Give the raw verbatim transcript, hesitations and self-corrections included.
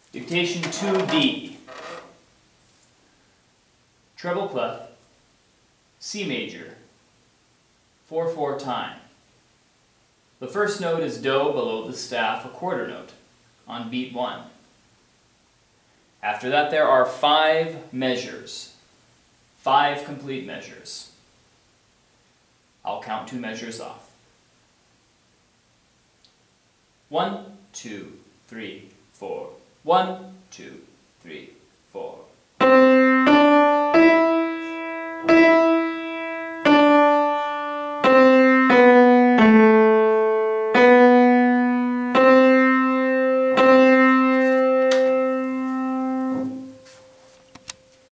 Dictation two D. Treble clef, C major, four four time. The first note is Do below the staff, a quarter note, on beat one. After that there are five measures, five complete measures. I'll count two measures off. One, two, three, four. One, two, three, four.